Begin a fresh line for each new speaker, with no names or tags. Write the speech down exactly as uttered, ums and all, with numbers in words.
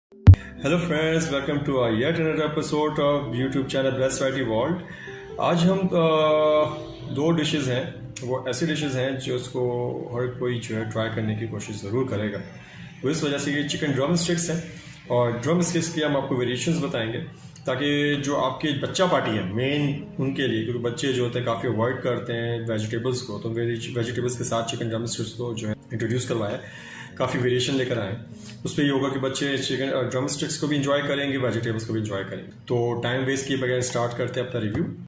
Hello friends, welcome to our yet another episode of YouTube channel blessed variety world. आज हम आ, दो dishes हैं, वो ऐसी डिशेस हैं जो उसको हर कोई जो है ट्राई करने की कोशिश ज़रूर करेगा। वो इस वजह से ये चिकन ड्रम स्टिक्स हैं और ड्रम स्टिक्स की हम आपको वेरिएशंस बताएंगे ताकि जो आपके बच्चा पार्टी है मेन उनके लिए, क्योंकि बच्चे जो होते हैं काफ़ी अवॉइड करते हैं वेजिटेबल्स को, तो वेजिटेबल्स के साथ चिकन ड्रम स्टिक्स को जो है इंट्रोड्यूस करवाया, काफ़ी वेरिएशन लेकर आए। उस पर ये होगा कि बच्चे चिकन ड्रम स्टिक्स को भी इंजॉय करेंगे, वेजिटेबल्स को भी इंजॉय करेंगे। तो टाइम वेस्ट किए बगैर स्टार्ट करते हैं अपना रिव्यू।